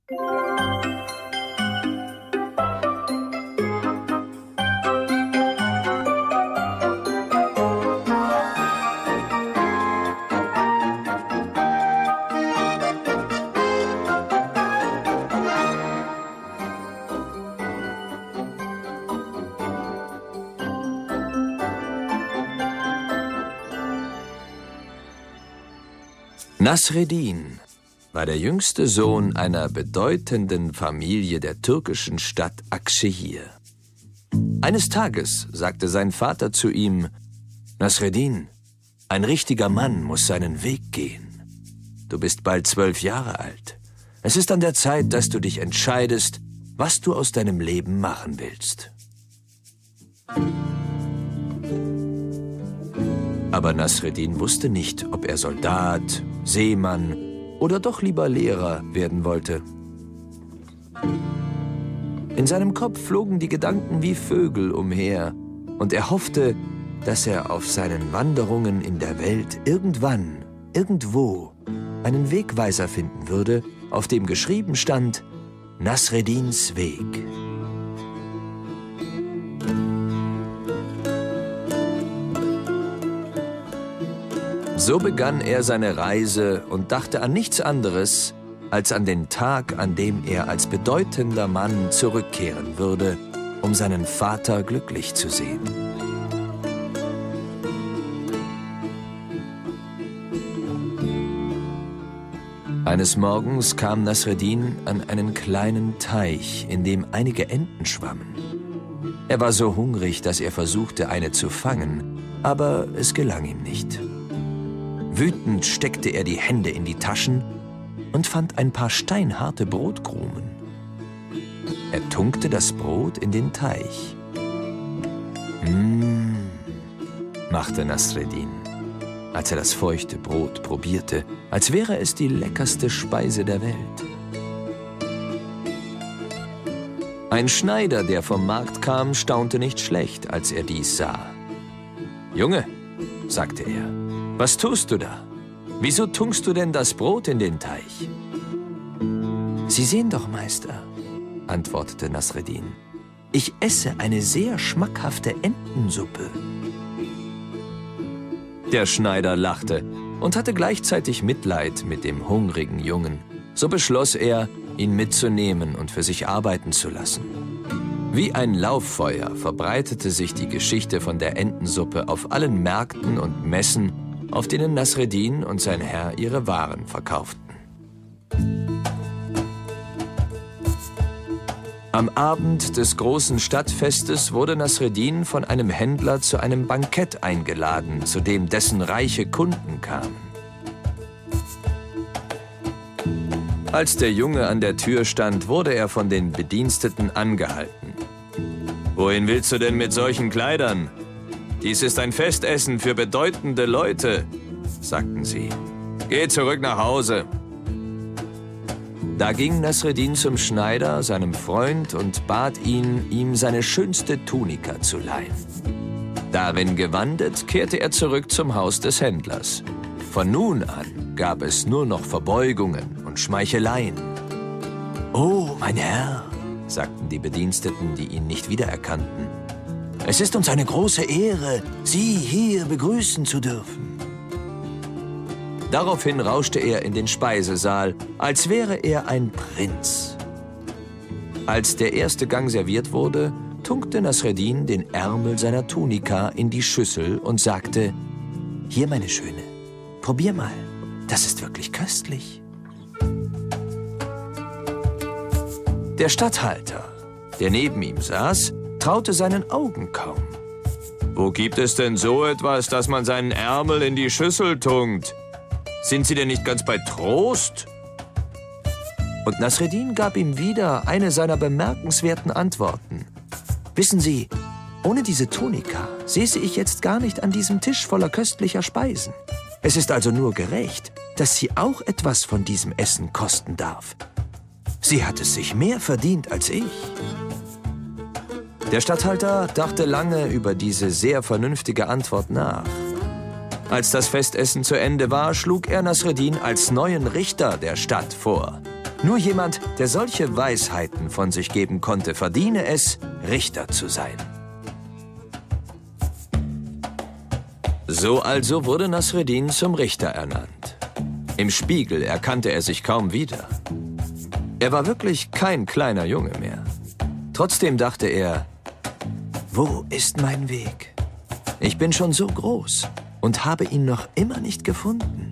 Nasreddin war der jüngste Sohn einer bedeutenden Familie der türkischen Stadt Akşehir. Eines Tages sagte sein Vater zu ihm: Nasreddin, ein richtiger Mann muss seinen Weg gehen. Du bist bald 12 Jahre alt. Es ist an der Zeit, dass du dich entscheidest, was du aus deinem Leben machen willst. Aber Nasreddin wusste nicht, ob er Soldat, Seemann oder doch lieber Lehrer werden wollte. In seinem Kopf flogen die Gedanken wie Vögel umher und er hoffte, dass er auf seinen Wanderungen in der Welt irgendwann, irgendwo einen Wegweiser finden würde, auf dem geschrieben stand: Nasreddins Weg. So begann er seine Reise und dachte an nichts anderes als an den Tag, an dem er als bedeutender Mann zurückkehren würde, um seinen Vater glücklich zu sehen. Eines Morgens kam Nasreddin an einen kleinen Teich, in dem einige Enten schwammen. Er war so hungrig, dass er versuchte, eine zu fangen, aber es gelang ihm nicht. Wütend steckte er die Hände in die Taschen und fand ein paar steinharte Brotkrumen. Er tunkte das Brot in den Teich. Machte Nasreddin, als er das feuchte Brot probierte, als wäre es die leckerste Speise der Welt. Ein Schneider, der vom Markt kam, staunte nicht schlecht, als er dies sah. »Junge«, sagte er, »was tust du da? Wieso tunkst du denn das Brot in den Teich?« »Sie sehen doch, Meister«, antwortete Nasreddin, »ich esse eine sehr schmackhafte Entensuppe.« Der Schneider lachte und hatte gleichzeitig Mitleid mit dem hungrigen Jungen. So beschloss er, ihn mitzunehmen und für sich arbeiten zu lassen. Wie ein Lauffeuer verbreitete sich die Geschichte von der Entensuppe auf allen Märkten und Messen, auf denen Nasreddin und sein Herr ihre Waren verkauften. Am Abend des großen Stadtfestes wurde Nasreddin von einem Händler zu einem Bankett eingeladen, zu dem dessen reiche Kunden kamen. Als der Junge an der Tür stand, wurde er von den Bediensteten angehalten. »Wohin willst du denn mit solchen Kleidern? Dies ist ein Festessen für bedeutende Leute«, sagten sie. »Geh zurück nach Hause.« Da ging Nasreddin zum Schneider, seinem Freund, und bat ihn, ihm seine schönste Tunika zu leihen. Darin gewandet, kehrte er zurück zum Haus des Händlers. Von nun an gab es nur noch Verbeugungen und Schmeicheleien. »Oh, mein Herr«, sagten die Bediensteten, die ihn nicht wiedererkannten, »es ist uns eine große Ehre, Sie hier begrüßen zu dürfen.« Daraufhin rauschte er in den Speisesaal, als wäre er ein Prinz. Als der erste Gang serviert wurde, tunkte Nasreddin den Ärmel seiner Tunika in die Schüssel und sagte: »Hier, meine Schöne, probier mal, das ist wirklich köstlich.« Der Statthalter, der neben ihm saß, traute seinen Augen kaum. »Wo gibt es denn so etwas, dass man seinen Ärmel in die Schüssel tunkt? Sind Sie denn nicht ganz bei Trost?« Und Nasreddin gab ihm wieder eine seiner bemerkenswerten Antworten. »Wissen Sie, ohne diese Tunika säße ich jetzt gar nicht an diesem Tisch voller köstlicher Speisen. Es ist also nur gerecht, dass sie auch etwas von diesem Essen kosten darf. Sie hat es sich mehr verdient als ich.« Der Statthalter dachte lange über diese sehr vernünftige Antwort nach. Als das Festessen zu Ende war, schlug er Nasreddin als neuen Richter der Stadt vor. Nur jemand, der solche Weisheiten von sich geben konnte, verdiene es, Richter zu sein. So also wurde Nasreddin zum Richter ernannt. Im Spiegel erkannte er sich kaum wieder. Er war wirklich kein kleiner Junge mehr. Trotzdem dachte er, wo ist mein Weg? Ich bin schon so groß und habe ihn noch immer nicht gefunden.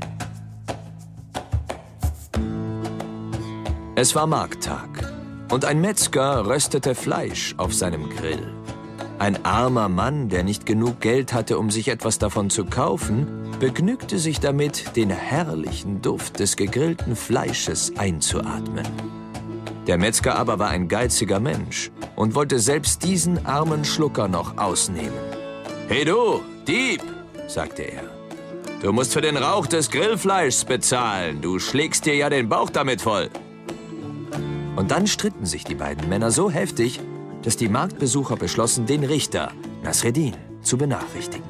Es war Markttag und ein Metzger röstete Fleisch auf seinem Grill. Ein armer Mann, der nicht genug Geld hatte, um sich etwas davon zu kaufen, begnügte sich damit, den herrlichen Duft des gegrillten Fleisches einzuatmen. Der Metzger aber war ein geiziger Mensch und wollte selbst diesen armen Schlucker noch ausnehmen. »Hey du, Dieb«, sagte er, »du musst für den Rauch des Grillfleischs bezahlen. Du schlägst dir ja den Bauch damit voll.« Und dann stritten sich die beiden Männer so heftig, dass die Marktbesucher beschlossen, den Richter, Nasreddin, zu benachrichtigen.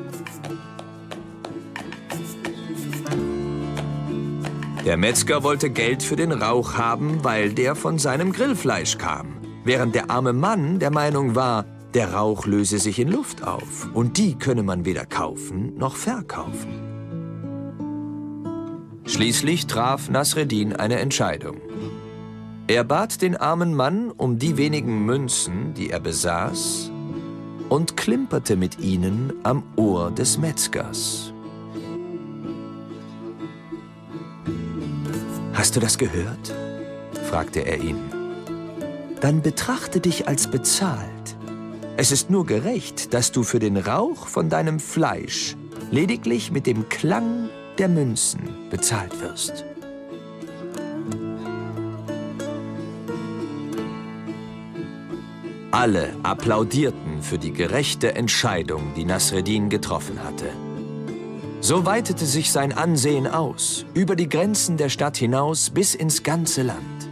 Der Metzger wollte Geld für den Rauch haben, weil der von seinem Grillfleisch kam, während der arme Mann der Meinung war, der Rauch löse sich in Luft auf und die könne man weder kaufen noch verkaufen. Schließlich traf Nasreddin eine Entscheidung. Er bat den armen Mann um die wenigen Münzen, die er besaß, und klimperte mit ihnen am Ohr des Metzgers. »Hast du das gehört?« fragte er ihn. »Dann betrachte dich als bezahlt. Es ist nur gerecht, dass du für den Rauch von deinem Fleisch lediglich mit dem Klang der Münzen bezahlt wirst.« Alle applaudierten für die gerechte Entscheidung, die Nasreddin getroffen hatte. So weitete sich sein Ansehen aus, über die Grenzen der Stadt hinaus bis ins ganze Land.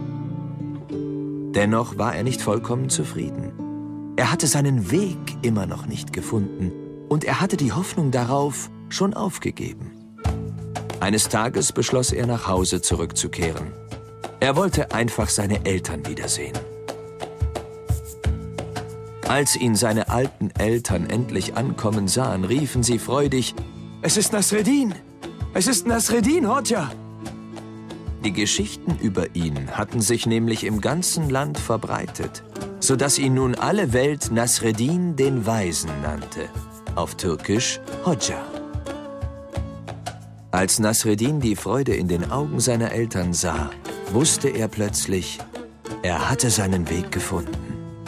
Dennoch war er nicht vollkommen zufrieden. Er hatte seinen Weg immer noch nicht gefunden und er hatte die Hoffnung darauf schon aufgegeben. Eines Tages beschloss er, nach Hause zurückzukehren. Er wollte einfach seine Eltern wiedersehen. Als ihn seine alten Eltern endlich ankommen sahen, riefen sie freudig, »Es ist Nasreddin! Es ist Nasreddin, Hodja!« Die Geschichten über ihn hatten sich nämlich im ganzen Land verbreitet, sodass ihn nun alle Welt Nasreddin den Weisen nannte, auf Türkisch Hodja. Als Nasreddin die Freude in den Augen seiner Eltern sah, wusste er plötzlich, er hatte seinen Weg gefunden.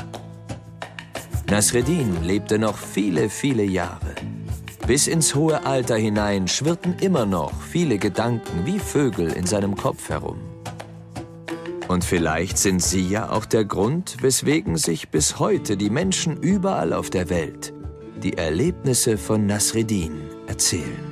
Nasreddin lebte noch viele, viele Jahre. Bis ins hohe Alter hinein schwirrten immer noch viele Gedanken wie Vögel in seinem Kopf herum. Und vielleicht sind sie ja auch der Grund, weswegen sich bis heute die Menschen überall auf der Welt die Erlebnisse von Nasreddin erzählen.